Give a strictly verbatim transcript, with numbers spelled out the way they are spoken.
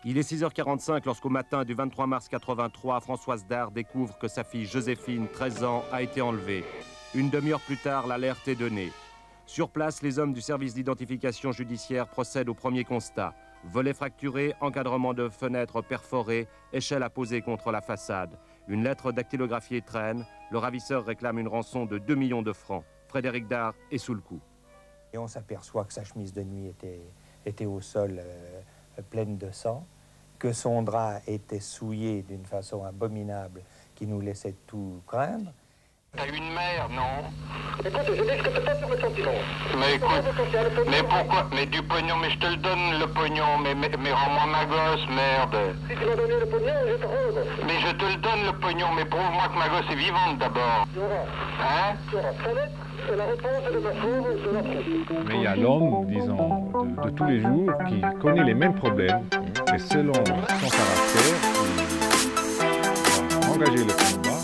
Il est six heures quarante-cinq lorsqu'au matin du vingt-trois mars quatre-vingt-trois, Françoise Dard découvre que sa fille Joséphine, treize ans, a été enlevée. Une demi-heure plus tard, l'alerte est donnée. Sur place, les hommes du service d'identification judiciaire procèdent au premier constat. Volets fracturés, encadrement de fenêtres perforées, échelle à poser contre la façade. Une lettre dactylographiée traîne. Le ravisseur réclame une rançon de deux millions de francs. Frédéric Dard est sous le coup. Et on s'aperçoit que sa chemise de nuit était, était au sol euh, pleine de sang, que son drap était souillé d'une façon abominable qui nous laissait tout craindre. T'as une mère, non? Écoute, je n'excute pas sur le sentiment. Mais écoute, mais pourquoi? Mais du pognon, mais je te le donne le pognon, mais, mais, mais rends-moi ma gosse, merde. Si tu m'as donné le pognon, je te rends le gosse. Mais je te le donne le pognon, mais prouve-moi que ma gosse est vivante d'abord. Tu auras. Hein? Tu auras. Ta lettre est la réponse de ma femme de la France. Mais il y a l'homme, disons, de, de tous les jours qui connaît les mêmes problèmes, et selon son caractère, il va engager le combat.